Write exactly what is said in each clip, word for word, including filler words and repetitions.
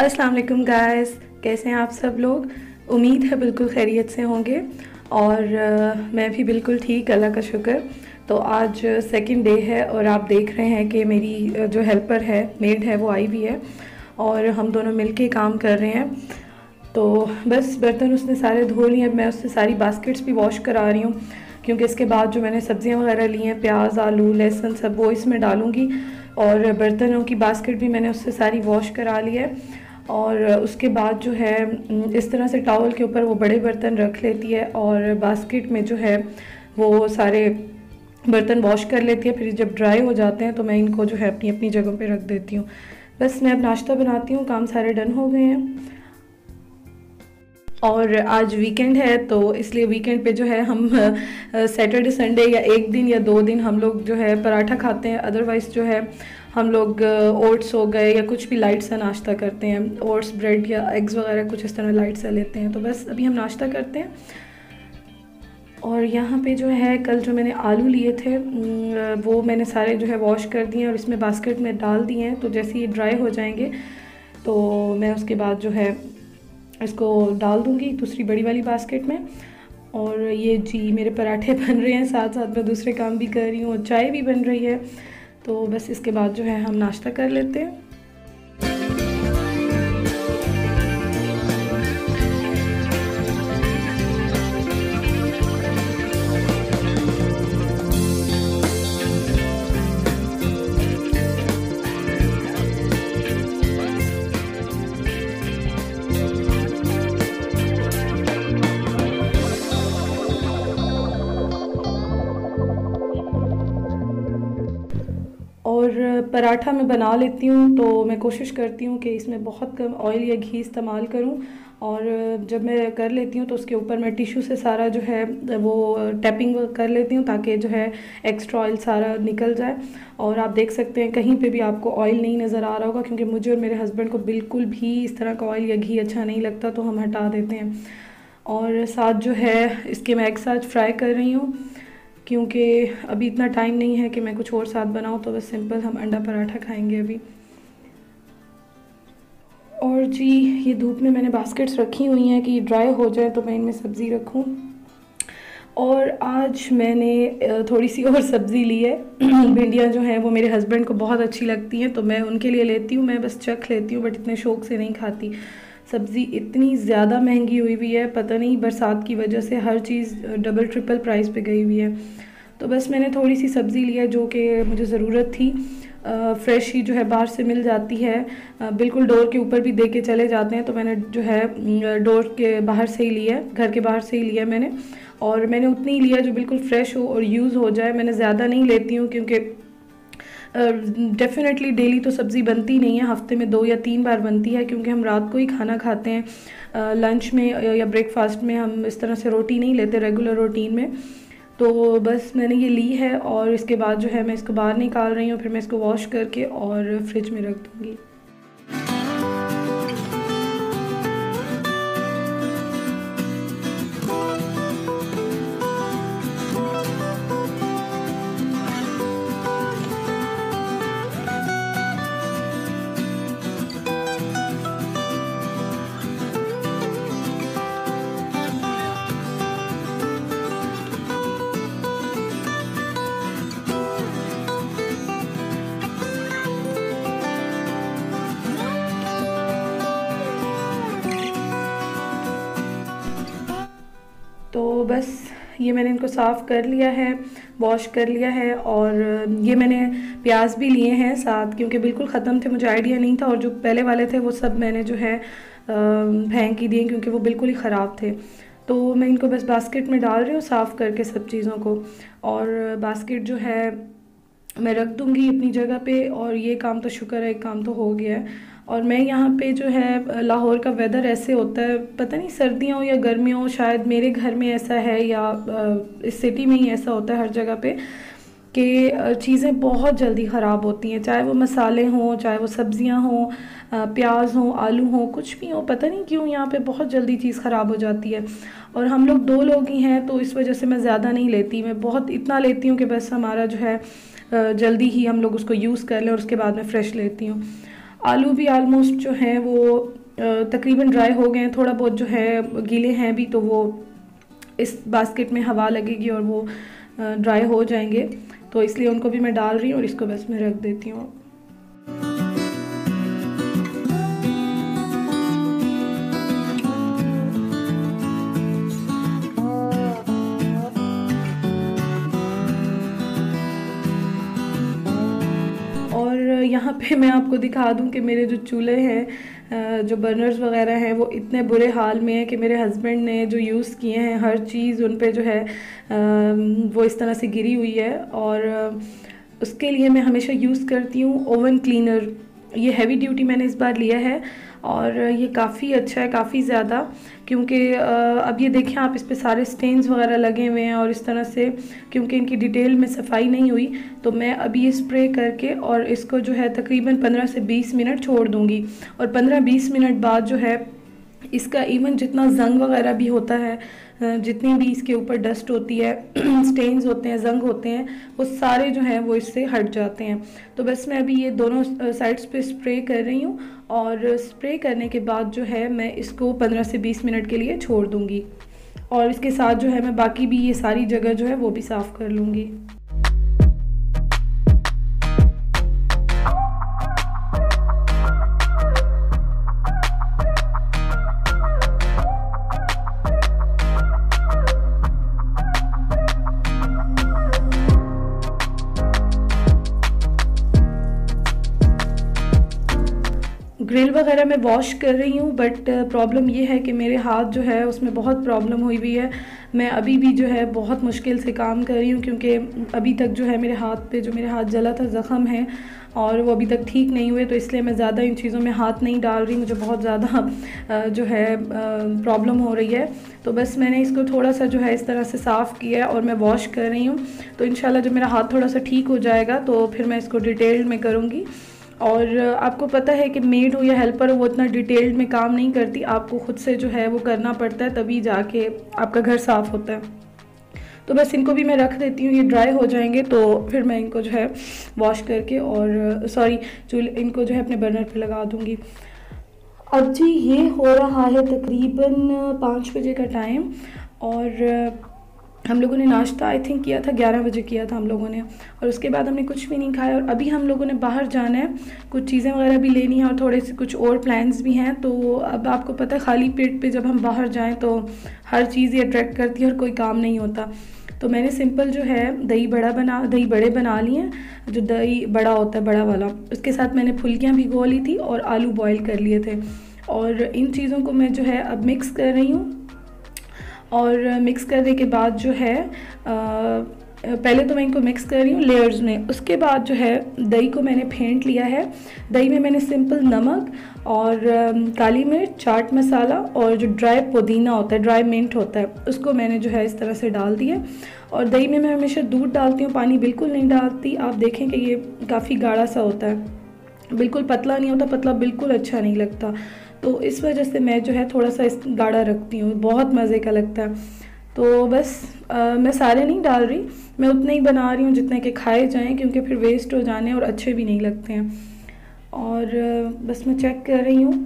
अस्सलाम वालेकुम गाइस, कैसे हैं आप सब लोग। उम्मीद है बिल्कुल खैरियत से होंगे और आ, मैं भी बिल्कुल ठीक, अल्लाह का शुक्र। तो आज सेकंड डे है और आप देख रहे हैं कि मेरी जो हेल्पर है, मेड है, वो आई हुई है और हम दोनों मिलके काम कर रहे हैं। तो बस बर्तन उसने सारे धो लिए, अब मैं उससे सारी बास्केट्स भी वॉश करा रही हूँ क्योंकि इसके बाद जो मैंने सब्ज़ियाँ वगैरह ली हैं, प्याज, आलू, लहसुन, सब वो इसमें डालूँगी। और बर्तनों की बास्केट भी मैंने उससे सारी वॉश करा ली है। और उसके बाद जो है इस तरह से टॉवल के ऊपर वो बड़े बर्तन रख लेती है और बास्केट में जो है वो सारे बर्तन वॉश कर लेती है। फिर जब ड्राई हो जाते हैं तो मैं इनको जो है अपनी अपनी जगह पे रख देती हूँ। बस मैं अब नाश्ता बनाती हूँ, काम सारे डन हो गए हैं। और आज वीकेंड है तो इसलिए वीकेंड पे जो है हम सैटरडे संडे या एक दिन या दो दिन हम लोग जो है पराठा खाते हैं। अदरवाइज़ जो है हम लोग ओट्स हो गए या कुछ भी लाइट सा नाश्ता करते हैं, ओट्स, ब्रेड या एग्स वगैरह कुछ इस तरह लाइट सा लेते हैं। तो बस अभी हम नाश्ता करते हैं। और यहाँ पे जो है कल जो मैंने आलू लिए थे वो मैंने सारे जो है वॉश कर दिए और इसमें बास्केट में डाल दिए हैं। तो जैसे ये ड्राई हो जाएंगे तो मैं उसके बाद जो है इसको डाल दूँगी दूसरी बड़ी वाली बास्केट में। और ये जी मेरे पराठे बन रहे हैं, साथ साथ मैं दूसरे काम भी कर रही हूँ, चाय भी बन रही है। तो बस इसके बाद जो है हम नाश्ता कर लेते हैं। और पराठा मैं बना लेती हूँ तो मैं कोशिश करती हूँ कि इसमें बहुत कम ऑयल या घी इस्तेमाल करूँ। और जब मैं कर लेती हूँ तो उसके ऊपर मैं टिश्यू से सारा जो है वो टैपिंग कर लेती हूँ ताकि जो है एक्स्ट्रा ऑयल सारा निकल जाए। और आप देख सकते हैं कहीं पे भी आपको ऑयल नहीं नज़र आ रहा होगा क्योंकि मुझे और मेरे हस्बैंड को बिल्कुल भी इस तरह का ऑयल या घी अच्छा नहीं लगता, तो हम हटा देते हैं। और साथ जो है इसके मैं एक साथ फ्राई कर रही हूँ क्योंकि अभी इतना टाइम नहीं है कि मैं कुछ और साथ बनाऊँ, तो बस सिंपल हम अंडा पराठा खाएंगे अभी। और जी ये धूप में मैंने बास्केट्स रखी हुई हैं कि ड्राई हो जाए तो मैं इनमें सब्ज़ी रखूँ। और आज मैंने थोड़ी सी और सब्ज़ी ली है। भिंडियाँ जो हैं वो मेरे हस्बैंड को बहुत अच्छी लगती हैं तो मैं उनके लिए लेती हूँ। मैं बस चख लेती हूँ बट इतने शौक़ से नहीं खाती। सब्ज़ी इतनी ज़्यादा महंगी हुई हुई है, पता नहीं बरसात की वजह से हर चीज़ डबल ट्रिपल प्राइस पे गई हुई है। तो बस मैंने थोड़ी सी सब्ज़ी ली है जो कि मुझे ज़रूरत थी। फ़्रेश ही जो है बाहर से मिल जाती है, आ, बिल्कुल डोर के ऊपर भी दे के चले जाते हैं। तो मैंने जो है डोर के बाहर से ही लिया, घर के बाहर से ही लिया मैंने। और मैंने उतनी ही लिया जो बिल्कुल फ़्रेश हो और यूज़ हो जाए। मैंने ज़्यादा नहीं लेती हूँ क्योंकि डेफ़िनेटली uh, डेली तो सब्ज़ी बनती नहीं है, हफ्ते में दो या तीन बार बनती है क्योंकि हम रात को ही खाना खाते हैं। लंच uh, में या ब्रेकफास्ट में हम इस तरह से रोटी नहीं लेते रेगुलर रूटीन में। तो बस मैंने ये ली है और इसके बाद जो है मैं इसको बाहर निकाल रही हूँ, फिर मैं इसको वॉश करके और फ्रिज में रख दूँगी। तो बस ये मैंने इनको साफ़ कर लिया है, वॉश कर लिया है। और ये मैंने प्याज भी लिए हैं साथ क्योंकि बिल्कुल ख़त्म थे, मुझे आइडिया नहीं था। और जो पहले वाले थे वो सब मैंने जो है फेंक ही दिए क्योंकि वो बिल्कुल ही ख़राब थे। तो मैं इनको बस बास्केट में डाल रही हूँ साफ़ करके सब चीज़ों को। और बास्केट जो है मैं रख दूँगी अपनी जगह पे। और ये काम तो शुक्र है, एक काम तो हो गया है। और मैं यहाँ पे जो है लाहौर का वेदर ऐसे होता है, पता नहीं सर्दियाँ हो या गर्मियाँ हो, शायद मेरे घर में ऐसा है या इस सिटी में ही ऐसा होता है हर जगह पे कि चीज़ें बहुत जल्दी ख़राब होती हैं, चाहे वो मसाले हों, चाहे वो सब्ज़ियाँ हों, प्याज हों, आलू हों, कुछ भी हो। पता नहीं क्यों यहाँ पे बहुत जल्दी चीज़ ख़राब हो जाती है। और हम लोग दो लोग ही हैं तो इस वजह से मैं ज़्यादा नहीं लेती। मैं बहुत इतना लेती हूँ कि बस हमारा जो है जल्दी ही हम लोग उसको यूज़ कर लें और उसके बाद मैं फ़्रेश लेती हूँ। आलू भी आलमोस्ट जो हैं वो तकरीबन ड्राई हो गए हैं, थोड़ा बहुत जो है गीले हैं भी, तो वो इस बास्केट में हवा लगेगी और वो ड्राई हो जाएंगे, तो इसलिए उनको भी मैं डाल रही हूँ और इसको बस मैं रख देती हूँ। यहाँ पे मैं आपको दिखा दूँ कि मेरे जो चूल्हे हैं, जो बर्नर्स वगैरह हैं, वो इतने बुरे हाल में है कि मेरे हस्बैंड ने जो यूज़ किए हैं हर चीज़ उन पे जो है वो इस तरह से गिरी हुई है। और उसके लिए मैं हमेशा यूज़ करती हूँ ओवन क्लीनर। ये हैवी ड्यूटी मैंने इस बार लिया है और ये काफ़ी अच्छा है, काफ़ी ज़्यादा, क्योंकि अब ये देखें आप, इस पे सारे स्टेन्स वगैरह लगे हुए हैं और इस तरह से, क्योंकि इनकी डिटेल में सफाई नहीं हुई, तो मैं अभी ये स्प्रे करके और इसको जो है तकरीबन पंद्रह से बीस मिनट छोड़ दूँगी। और पंद्रह बीस मिनट बाद जो है इसका इवन जितना जंग वगैरह भी होता है, जितनी भी इसके ऊपर डस्ट होती है, स्टेन्स होते हैं, जंग होते हैं, वो सारे जो हैं वो इससे हट जाते हैं। तो बस मैं अभी ये दोनों साइड्स पे स्प्रे कर रही हूँ और स्प्रे करने के बाद जो है मैं इसको पंद्रह से बीस मिनट के लिए छोड़ दूँगी और इसके साथ जो है मैं बाकी भी ये सारी जगह जो है वो भी साफ़ कर लूँगी। ग्रिल वगैरह मैं वॉश कर रही हूँ, बट प्रॉब्लम ये है कि मेरे हाथ जो है उसमें बहुत प्रॉब्लम हुई हुई है। मैं अभी भी जो है बहुत मुश्किल से काम कर रही हूँ, क्योंकि अभी तक जो है मेरे हाथ पे जो मेरे हाथ जला था, ज़ख़म है और वो अभी तक ठीक नहीं हुए, तो इसलिए मैं ज़्यादा इन चीज़ों में हाथ नहीं डाल रही। मुझे बहुत ज़्यादा जो है प्रॉब्लम हो रही है, तो बस मैंने इसको थोड़ा सा जो है इस तरह से साफ़ किया है और मैं वॉश कर रही हूँ। तो इंशाल्लाह जब मेरा हाथ थोड़ा सा ठीक हो जाएगा तो फिर मैं इसको डिटेल में करूँगी। और आपको पता है कि मेड हो या हेल्पर हो, वो इतना डिटेल्ड में काम नहीं करती, आपको ख़ुद से जो है वो करना पड़ता है, तभी जाके आपका घर साफ़ होता है। तो बस इनको भी मैं रख देती हूँ, ये ड्राई हो जाएंगे तो फिर मैं इनको जो है वॉश करके और सॉरी चूल्हे इनको जो है अपने बर्नर पे लगा दूँगी। अब जी ये हो रहा है तकरीबन पाँच बजे का टाइम और हम लोगों ने नाश्ता आई थिंक किया था ग्यारह बजे किया था हम लोगों ने, और उसके बाद हमने कुछ भी नहीं खाया। और अभी हम लोगों ने बाहर जाना है, कुछ चीज़ें वगैरह भी लेनी है और थोड़े से कुछ और प्लान्स भी हैं। तो अब आपको पता है खाली पेट पे जब हम बाहर जाएं तो हर चीज़ ये अट्रैक्ट करती है और कोई काम नहीं होता। तो मैंने सिंपल जो है दही बड़ा बना दही बड़े बना लिए हैं, जो दही बड़ा होता है बड़ा वाला, उसके साथ मैंने फुल्कियाँ भिगो ली थी और आलू बॉयल कर लिए थे। और इन चीज़ों को मैं जो है अब मिक्स कर रही हूँ और मिक्स करने के बाद जो है आ, पहले तो मैं इनको मिक्स कर रही हूँ लेयर्स में, उसके बाद जो है दही को मैंने फेंट लिया है। दही में मैंने सिंपल नमक और काली मिर्च, चाट मसाला और जो ड्राई पुदीना होता है, ड्राई मिंट होता है, उसको मैंने जो है इस तरह से डाल दिया। और दही में मैं हमेशा दूध डालती हूँ, पानी बिल्कुल नहीं डालती। आप देखें कि ये काफ़ी गाढ़ा सा होता है, बिल्कुल पतला नहीं होता, पतला बिल्कुल अच्छा नहीं लगता, तो इस वजह से मैं जो है थोड़ा सा इस गाढ़ा रखती हूँ, बहुत मज़े का लगता है। तो बस आ, मैं सारे नहीं डाल रही, मैं उतने ही बना रही हूँ जितने के खाए जाएं, क्योंकि फिर वेस्ट हो जाने और अच्छे भी नहीं लगते हैं। और बस मैं चेक कर रही हूँ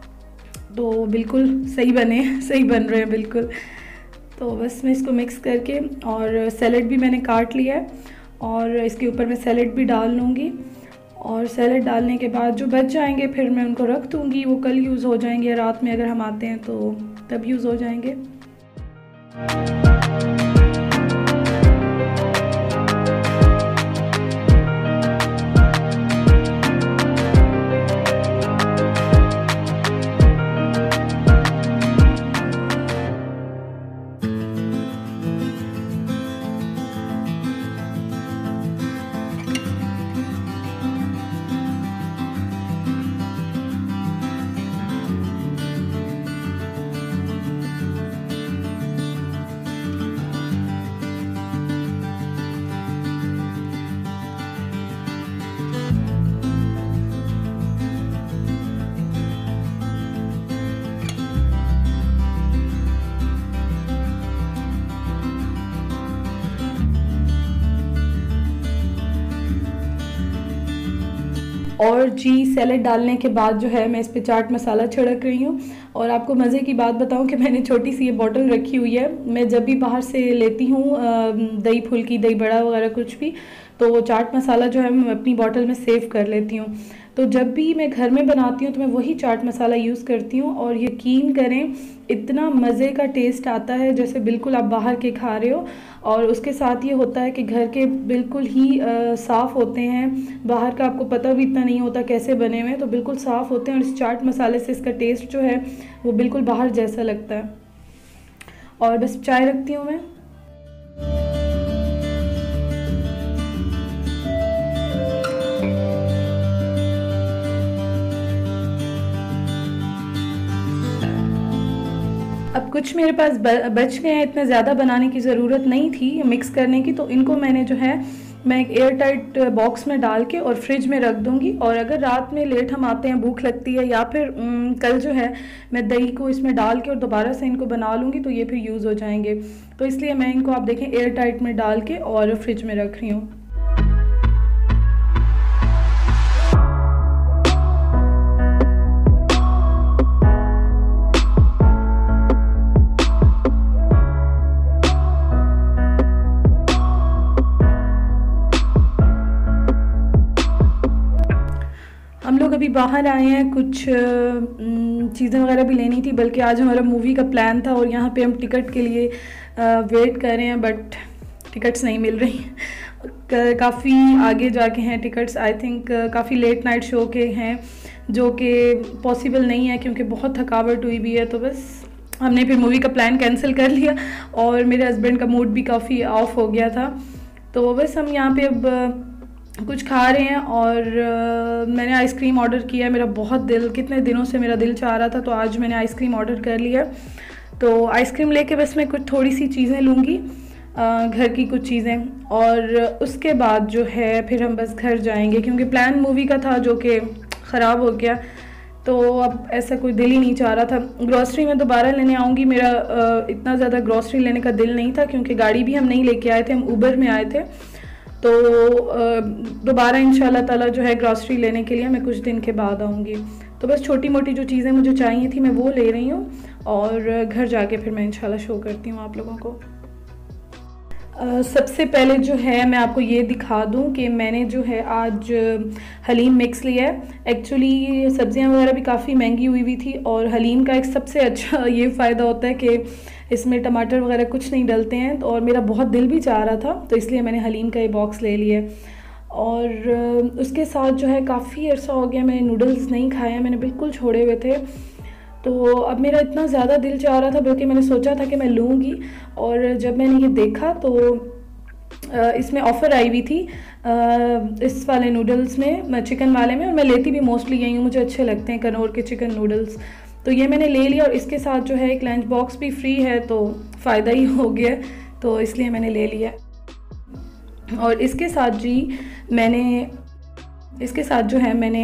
तो बिल्कुल सही बने सही बन रहे हैं बिल्कुल। तो बस मैं इसको मिक्स करके, और सैलेड भी मैंने काट लिया है और इसके ऊपर मैं सैलेड भी डाल लूँगी। और सैलेड डालने के बाद जो बच जाएंगे फिर मैं उनको रख दूँगी, वो कल यूज़ हो जाएंगे, रात में अगर हम आते हैं तो तब यूज़ हो जाएंगे। और जी सैलेड डालने के बाद जो है मैं इस पे चाट मसाला छिड़क रही हूँ। और आपको मज़े की बात बताऊँ कि मैंने छोटी सी ये बॉटल रखी हुई है। मैं जब भी बाहर से लेती हूँ दही फुल्की, दही बड़ा वगैरह कुछ भी, तो वो चाट मसाला जो है मैं अपनी बॉटल में सेव कर लेती हूँ। तो जब भी मैं घर में बनाती हूँ तो मैं वही चाट मसाला यूज़ करती हूँ, और यकीन करें इतना मज़े का टेस्ट आता है जैसे बिल्कुल आप बाहर के खा रहे हो। और उसके साथ ये होता है कि घर के बिल्कुल ही साफ़ होते हैं, बाहर का आपको पता भी इतना नहीं होता कैसे बने हुए हैं, तो बिल्कुल साफ़ होते हैं। और इस चाट मसाले से इसका टेस्ट जो है वो बिल्कुल बाहर जैसा लगता है। और बस चाय रखती हूँ मैं। अब कुछ मेरे पास बच गए हैं, इतना ज़्यादा बनाने की ज़रूरत नहीं थी मिक्स करने की, तो इनको मैंने जो है मैं एक एयर टाइट बॉक्स में डाल के और फ्रिज में रख दूंगी। और अगर रात में लेट हम आते हैं, भूख लगती है, या फिर कल जो है मैं दही को इसमें डाल के और दोबारा से इनको बना लूँगी तो ये फिर यूज़ हो जाएंगे। तो इसलिए मैं इनको आप देखें एयर टाइट में डाल के और फ्रिज में रख रही हूँ। हम लोग अभी बाहर आए हैं, कुछ चीज़ें वगैरह भी लेनी थी, बल्कि आज हमारा मूवी का प्लान था और यहाँ पे हम टिकट के लिए वेट कर रहे हैं, बट टिकट्स नहीं मिल रही हैं। काफ़ी आगे जाके हैं टिकट्स, आई थिंक काफ़ी लेट नाइट शो के हैं जो कि पॉसिबल नहीं है क्योंकि बहुत थकावट हुई भी है। तो बस हमने फिर मूवी का प्लान कैंसिल कर लिया और मेरे हस्बैंड का मूड भी काफ़ी ऑफ हो गया था। तो बस हम यहाँ पे अब कुछ खा रहे हैं। और uh, मैंने आइसक्रीम ऑर्डर किया है, मेरा बहुत दिल, कितने दिनों से मेरा दिल चाह रहा था, तो आज मैंने आइसक्रीम ऑर्डर कर लिया। तो आइसक्रीम लेके बस मैं कुछ थोड़ी सी चीज़ें लूँगी, uh, घर की कुछ चीज़ें, और उसके बाद जो है फिर हम बस घर जाएंगे क्योंकि प्लान मूवी का था जो कि ख़राब हो गया। तो अब ऐसा कोई दिल ही नहीं चाह रहा था। ग्रॉसरी में दोबारा लेने आऊँगी, मेरा uh, इतना ज़्यादा ग्रॉसरी लेने का दिल नहीं था क्योंकि गाड़ी भी हम नहीं लेके आए थे, हम उबर में आए थे। तो दोबारा इंशाल्लाह ताला जो है ग्रॉसरी लेने के लिए मैं कुछ दिन के बाद आऊँगी। तो बस छोटी मोटी जो चीज़ें मुझे चाहिए थी मैं वो ले रही हूँ, और घर जाके फिर मैं इंशाल्लाह शो करती हूँ आप लोगों को। Uh, सबसे पहले जो है मैं आपको ये दिखा दूं कि मैंने जो है आज हलीम मिक्स लिया है। एक्चुअली सब्जियां वगैरह भी काफ़ी महंगी हुई हुई थी, और हलीम का एक सबसे अच्छा ये फ़ायदा होता है कि इसमें टमाटर वगैरह कुछ नहीं डलते हैं। तो और मेरा बहुत दिल भी चाह रहा था, तो इसलिए मैंने हलीम का ये बॉक्स ले लिया। और उसके साथ जो है काफ़ी अर्सा हो गया मैंने नूडल्स नहीं खाए हैं, मैंने बिल्कुल छोड़े हुए थे। तो अब मेरा इतना ज़्यादा दिल चाह रहा था, बल्कि मैंने सोचा था कि मैं लूँगी, और जब मैंने ये देखा तो इसमें ऑफ़र आई हुई थी इस वाले नूडल्स में, चिकन वाले में, और मैं लेती भी मोस्टली यही हूँ, मुझे अच्छे लगते हैं कनौर के चिकन नूडल्स। तो ये मैंने ले लिया, और इसके साथ जो है एक लंच बॉक्स भी फ्री है, तो फ़ायदा ही हो गया, तो इसलिए मैंने ले लिया। और इसके साथ जी मैंने इसके साथ जो है मैंने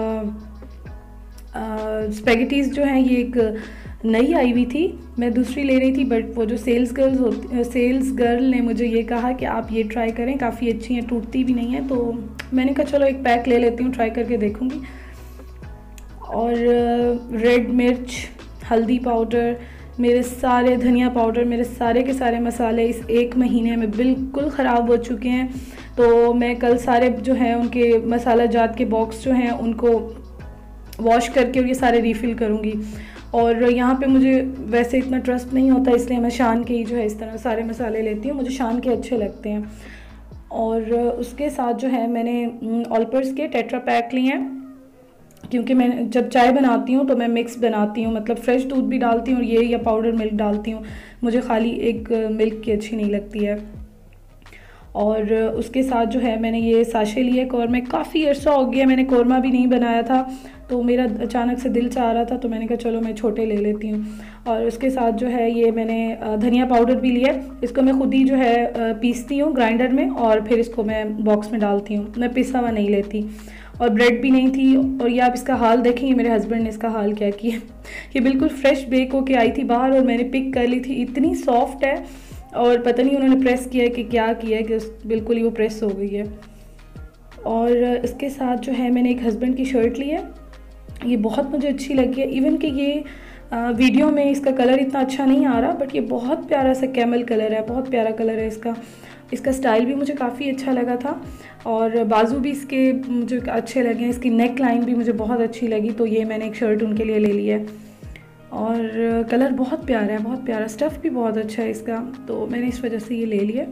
स्पेगेटीज़ जो हैं ये एक नई आई हुई थी, मैं दूसरी ले रही थी, बट वो जो सेल्स गर्ल्स होती सेल्स गर्ल ने मुझे ये कहा कि आप ये ट्राई करें, काफ़ी अच्छी हैं, टूटती भी नहीं है। तो मैंने कहा चलो एक पैक ले लेती हूँ, ट्राई करके देखूँगी। और रेड मिर्च, हल्दी पाउडर, मेरे सारे धनिया पाउडर, मेरे सारे के सारे मसाले इस एक महीने में बिल्कुल ख़राब हो चुके हैं। तो मैं कल सारे जो हैं उनके मसाला जात के बॉक्स जो हैं उनको वॉश करके और ये सारे रीफ़िल करूँगी। और यहाँ पे मुझे वैसे इतना ट्रस्ट नहीं होता, इसलिए मैं शान के ही जो है इस तरह सारे मसाले लेती हूँ, मुझे शान के अच्छे लगते हैं। और उसके साथ जो है मैंने ऑलपर्स के टेट्रा पैक लिए हैं, क्योंकि मैं जब चाय बनाती हूँ तो मैं मिक्स बनाती हूँ, मतलब फ्रेश दूध भी डालती हूँ और ये या पाउडर मिल्क डालती हूँ, मुझे खाली एक मिल्क की अच्छी नहीं लगती है। और उसके साथ जो है मैंने ये साशे लिए कौरमे, काफ़ी अर्सा हो गया मैंने कौरमा भी नहीं बनाया था, तो मेरा अचानक से दिल चाह रहा था, तो मैंने कहा चलो मैं छोटे ले लेती हूँ। और उसके साथ जो है ये मैंने धनिया पाउडर भी लिया, इसको मैं खुद ही जो है पीसती हूँ ग्राइंडर में, और फिर इसको मैं बॉक्स में डालती हूँ, मैं पिसा हुआ नहीं लेती। और ब्रेड भी नहीं थी, और ये आप इसका हाल देखेंगे, मेरे हस्बैंड ने इसका हाल क्या किया, ये बिल्कुल फ्रेश बेक होके आई थी बाहर और मैंने पिक कर ली थी, इतनी सॉफ्ट है, और पता नहीं उन्होंने प्रेस किया है कि क्या किया है कि बिल्कुल ही वो प्रेस हो गई है। और इसके साथ जो है मैंने एक हस्बैंड की शर्ट ली है, ये बहुत मुझे अच्छी लगी है। इवन कि ये आ, वीडियो में इसका कलर इतना अच्छा नहीं आ रहा, बट ये बहुत प्यारा सा कैमल कलर है, बहुत प्यारा कलर है इसका। इसका स्टाइल भी मुझे काफ़ी अच्छा लगा था और बाजू भी इसके मुझे अच्छे लगे हैं, इसकी नेक लाइन भी मुझे बहुत अच्छी लगी, तो ये मैंने एक शर्ट उनके लिए ले ली है। और कलर बहुत प्यारा है, बहुत प्यारा, स्टफ़ भी बहुत अच्छा है इसका, तो मैंने इस वजह से ये ले लिया।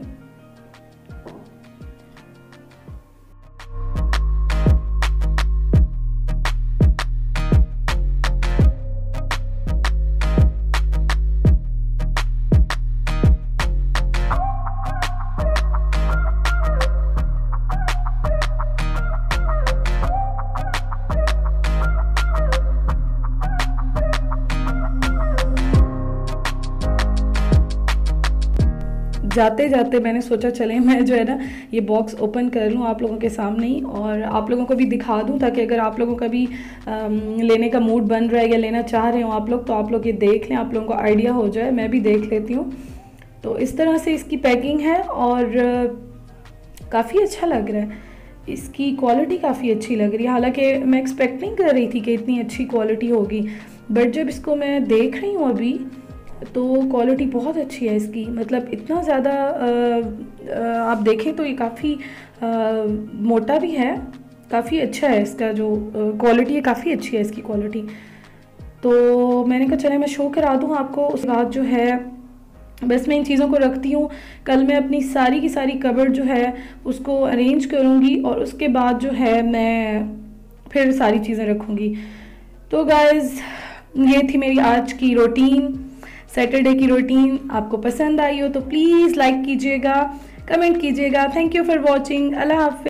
जाते जाते मैंने सोचा चले मैं जो है ना ये बॉक्स ओपन कर लूँ आप लोगों के सामने ही, और आप लोगों को भी दिखा दूँ, ताकि अगर आप लोगों का भी लेने का मूड बन रहा है या लेना चाह रहे हो आप लोग, तो आप लोग ये देख लें, आप लोगों को आइडिया हो जाए। मैं भी देख लेती हूँ। तो इस तरह से इसकी पैकिंग है और काफ़ी अच्छा लग रहा है, इसकी क्वालिटी काफ़ी अच्छी लग रही है। हालांकि मैं एक्सपेक्ट नहीं कर रही थी कि इतनी अच्छी क्वालिटी होगी, बट जब इसको मैं देख रही हूँ अभी तो क्वालिटी बहुत अच्छी है इसकी। मतलब इतना ज़्यादा आप देखें तो ये काफ़ी मोटा भी है, काफ़ी अच्छा है इसका जो क्वालिटी है, काफ़ी अच्छी है इसकी क्वालिटी। तो मैंने कहा चले मैं शो करा दूँ आपको। उसके बाद जो है बस मैं इन चीज़ों को रखती हूँ। कल मैं अपनी सारी की सारी कबर्ड जो है उसको अरेंज करूँगी और उसके बाद जो है मैं फिर सारी चीज़ें रखूँगी। तो गाइज़ ये थी मेरी आज की रूटीन, सैटरडे की रूटीन। आपको पसंद आई हो तो प्लीज़ लाइक कीजिएगा, कमेंट कीजिएगा। Thank you for watching. अल्लाह हाफ़िज़।